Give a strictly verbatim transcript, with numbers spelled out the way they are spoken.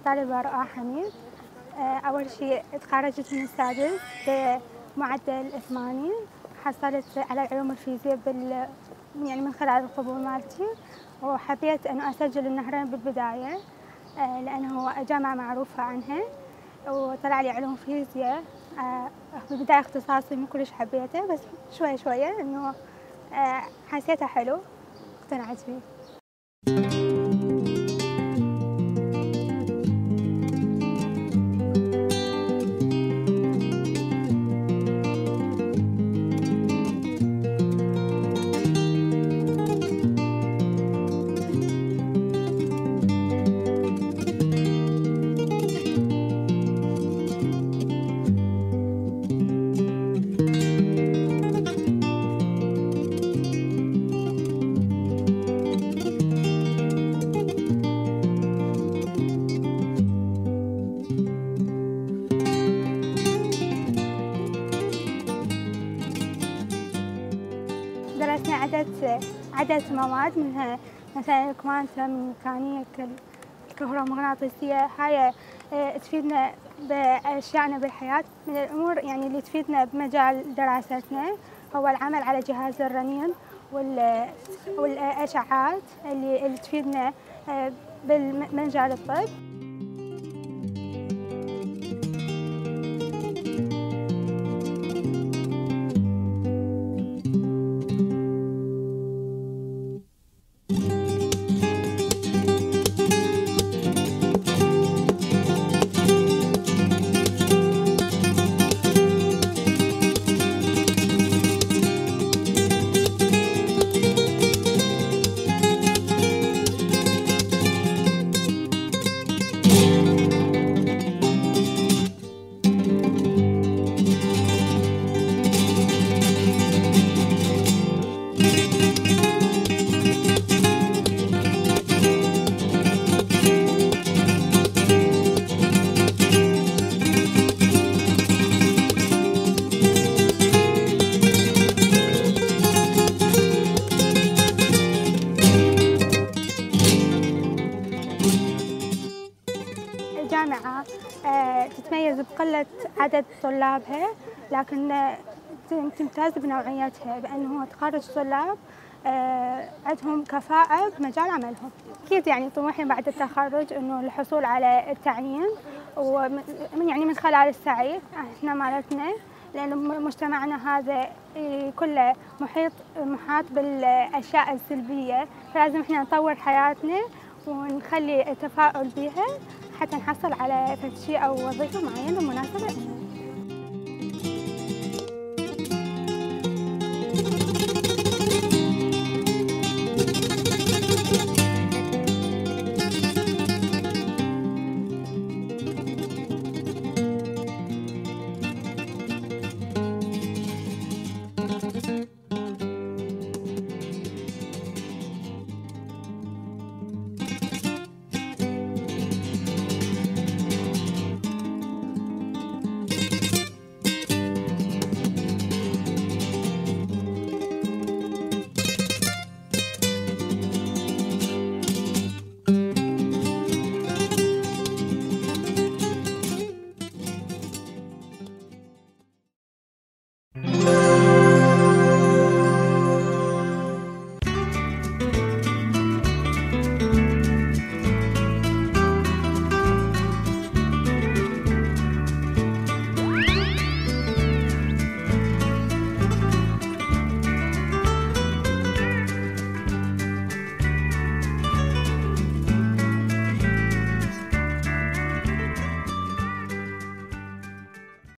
طالبة رؤى حميد. أول شيء تخرجت من السادس بمعدل ثمانين، حصلت على العلوم الفيزياء بال يعني من خلال القبول مالتي، وحبيت أنه أسجل النهرين بالبداية لأنه جامعة معروفة عنها، وطلع لي علوم فيزياء. بالبداية اختصاصي مو كلش حبيته، بس شوي شوية إنه حسيته حلو اقتنعت فيه. درسنا عدة عدة مواد، منها مثلا الكوانتم، الميكانيك، الكهرومغناطيسية. هاي تفيدنا بأشيائنا بالحياة. من الأمور يعني اللي تفيدنا بمجال دراستنا هو العمل على جهاز الرنين والأشعات اللي, اللي تفيدنا بالمجال الطب. الجامعة تتميز بقلة عدد طلابها، لكن تمتاز بنوعيتها، بأنه تخرج طلاب عندهم كفاءة بمجال عملهم. أكيد يعني طموحي بعد التخرج إنه الحصول على التعيين، ومن يعني من خلال السعي احنا مالتنا، لأنه مجتمعنا هذا كله محيط محاط بالأشياء السلبية، فلازم احنا نطور حياتنا ونخلي التفاؤل بها حتى نحصل على شيء أو وظيفة معينة مناسبة لنا.